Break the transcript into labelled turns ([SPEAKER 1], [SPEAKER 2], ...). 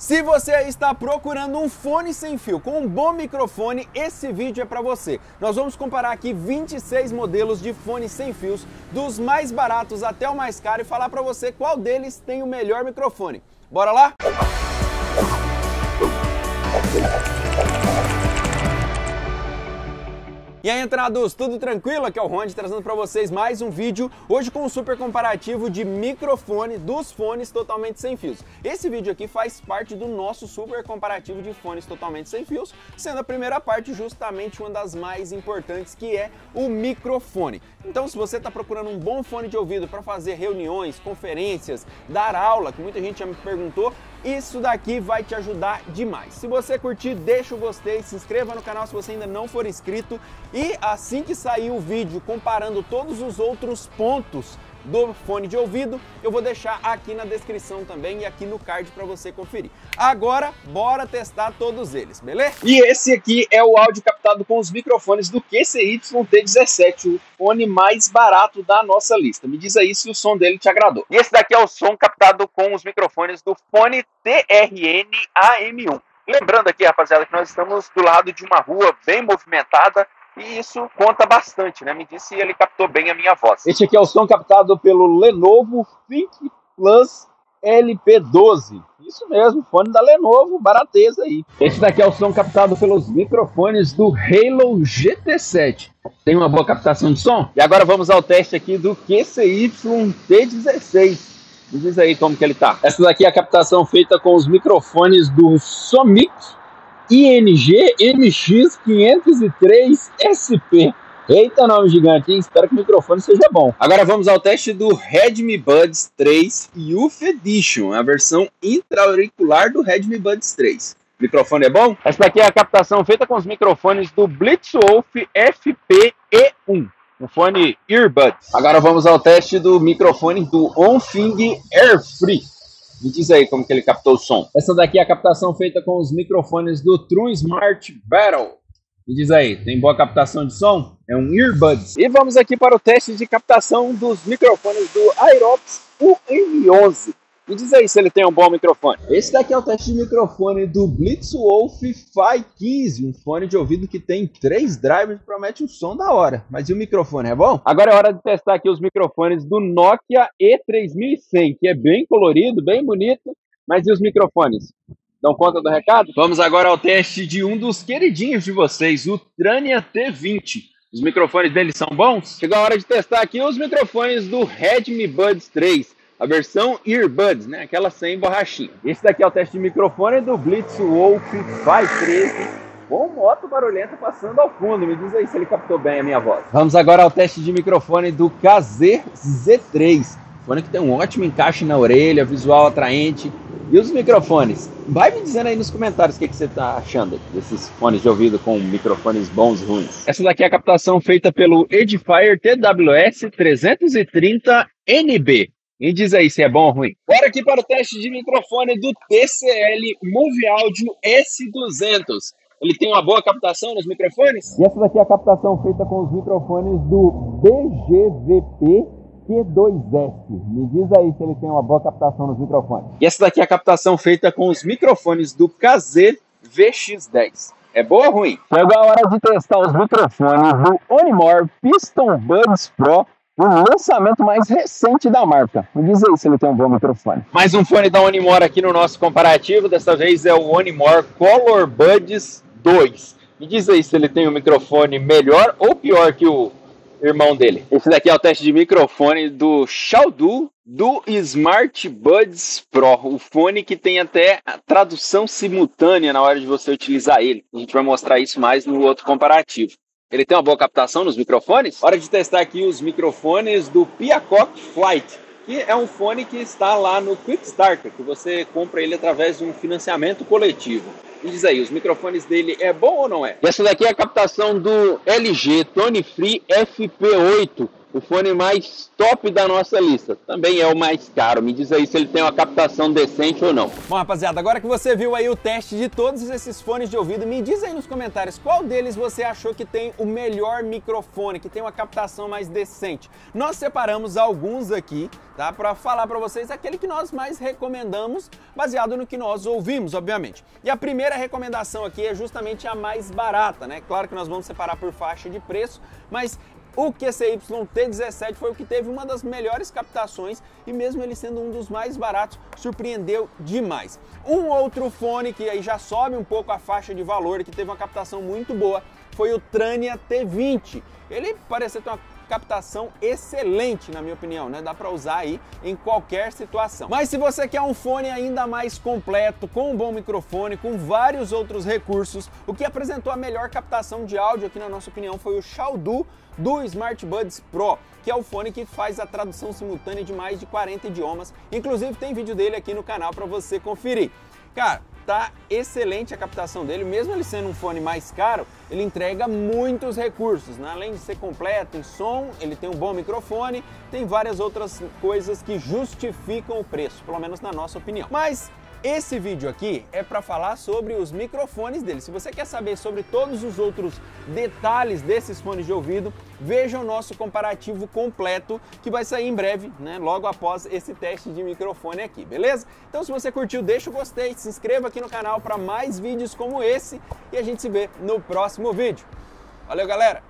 [SPEAKER 1] Se você aí está procurando um fone sem fio com um bom microfone, esse vídeo é para você. Nós vamos comparar aqui 26 modelos de fones sem fios, dos mais baratos até o mais caro, e falar para você qual deles tem o melhor microfone. Bora lá? E aí, entrados, tudo tranquilo? Aqui é o Ronde trazendo para vocês mais um vídeo, hoje com um super comparativo de microfone dos fones totalmente sem fios. Esse vídeo aqui faz parte do nosso super comparativo de fones totalmente sem fios, sendo a primeira parte justamente uma das mais importantes, que é o microfone. Então, se você está procurando um bom fone de ouvido para fazer reuniões, conferências, dar aula, que muita gente já me perguntou, isso daqui vai te ajudar demais. Se você curtir, deixa o gostei, se inscreva no canal se você ainda não for inscrito, e assim que sair o vídeo comparando todos os outros pontos do fone de ouvido, eu vou deixar aqui na descrição também e aqui no card para você conferir. Agora, bora testar todos eles, beleza?
[SPEAKER 2] E esse aqui é o áudio captado com os microfones do QCY T17, o fone mais barato da nossa lista. Me diz aí se o som dele te agradou. E esse daqui é o som captado com os microfones do fone TRN AM1. Lembrando aqui, rapaziada, que nós estamos do lado de uma rua bem movimentada, e isso conta bastante, né? Me disse se ele captou bem a minha voz. Este aqui é o som captado pelo Lenovo ThinkPlus LP12. Isso mesmo, fone da Lenovo, barateza aí. Este daqui é o som captado pelos microfones do Halo GT7. Tem uma boa captação de som? E agora vamos ao teste aqui do QCY T16. Me diz aí como que ele tá. Essa daqui é a captação feita com os microfones do Somic ING MX503 SP. Eita, nome gigante, hein? Espero que o microfone seja bom. Agora vamos ao teste do Redmi Buds 3 Youth Edition, a versão intra-auricular do Redmi Buds 3. O microfone é bom? Essa daqui é a captação feita com os microfones do Blitzwolf FP-E1, um fone earbuds. Agora vamos ao teste do microfone do Onfing Airfree. Me diz aí como que ele captou o som. Essa daqui é a captação feita com os microfones do True Smart Battle. Me diz aí, tem boa captação de som? É um earbuds. E vamos aqui para o teste de captação dos microfones do Aerox UM11. Me diz aí se ele tem um bom microfone. Esse daqui é o teste de microfone do Blitzwolf Phi 15, um fone de ouvido que tem 3 drivers e promete um som da hora. Mas e o microfone, é bom? Agora é hora de testar aqui os microfones do Nokia E3100, que é bem colorido, bem bonito. Mas e os microfones? Dão conta do recado? Vamos agora ao teste de um dos queridinhos de vocês, o Trania T20. Os microfones dele são bons? Chegou a hora de testar aqui os microfones do Redmi Buds 3. A versão earbuds, né? Aquela sem borrachinha. Esse daqui é o teste de microfone do Blitzwolf Phi 13. Com moto barulhenta passando ao fundo. Me diz aí se ele captou bem a minha voz. Vamos agora ao teste de microfone do KZ-Z3. Fone que tem um ótimo encaixe na orelha, visual atraente. E os microfones? Vai me dizendo aí nos comentários o que você está achando desses fones de ouvido com microfones bons e ruins. Essa daqui é a captação feita pelo Edifier TWS 330NB. E diz aí se é bom ou ruim. Bora aqui para o teste de microfone do TCL Move Audio S200. Ele tem uma boa captação nos microfones? E essa daqui é a captação feita com os microfones do BGVP Q2S. Me diz aí se ele tem uma boa captação nos microfones. E essa daqui é a captação feita com os microfones do KZ VX10. É boa ou ruim? Chegou a hora de testar os microfones do Onimore Piston Buds Pro, o lançamento mais recente da marca. Me diz aí se ele tem um bom microfone. Mais um fone da Onimore aqui no nosso comparativo. Dessa vez é o Onimore Color Buds 2. Me diz aí se ele tem um microfone melhor ou pior que o irmão dele. Esse daqui é o teste de microfone do Xiaodu do Smart Buds Pro. O fone que tem até a tradução simultânea na hora de você utilizar ele. A gente vai mostrar isso mais no outro comparativo. Ele tem uma boa captação nos microfones? Hora de testar aqui os microfones do Peacock Flight, que é um fone que está lá no Quick Starter, que você compra ele através de um financiamento coletivo. Me diz aí, os microfones dele é bom ou não é? Essa daqui é a captação do LG Tone Free FP8. o fone mais top da nossa lista. Também é o mais caro. Me diz aí se ele tem uma captação decente ou não.
[SPEAKER 1] Bom, rapaziada, agora que você viu aí o teste de todos esses fones de ouvido, me diz aí nos comentários qual deles você achou que tem o melhor microfone, que tem uma captação mais decente. Nós separamos alguns aqui, tá? Para falar para vocês aquele que nós mais recomendamos, baseado no que nós ouvimos, obviamente. E a primeira recomendação aqui é justamente a mais barata, né? Claro que nós vamos separar por faixa de preço, mas o QCY T17 foi o que teve uma das melhores captações e mesmo ele sendo um dos mais baratos, surpreendeu demais. Um outro fone que aí já sobe um pouco a faixa de valor e que teve uma captação muito boa foi o Trania T20. Ele parece ter uma captação excelente, na minha opinião, né? Dá para usar aí em qualquer situação. Mas se você quer um fone ainda mais completo, com um bom microfone, com vários outros recursos, o que apresentou a melhor captação de áudio aqui, na nossa opinião, foi o Xiaodu do Smart Buds Pro, que é o fone que faz a tradução simultânea de mais de 40 idiomas. Inclusive tem vídeo dele aqui no canal para você conferir. Cara, tá excelente a captação dele, mesmo ele sendo um fone mais caro, ele entrega muitos recursos, né? Além de ser completo em som, ele tem um bom microfone, tem várias outras coisas que justificam o preço, pelo menos na nossa opinião. Mas esse vídeo aqui é para falar sobre os microfones dele. Se você quer saber sobre todos os outros detalhes desses fones de ouvido, veja o nosso comparativo completo que vai sair em breve, né? Logo após esse teste de microfone aqui, beleza? Então se você curtiu, deixa o gostei, se inscreva aqui no canal para mais vídeos como esse e a gente se vê no próximo vídeo. Valeu, galera!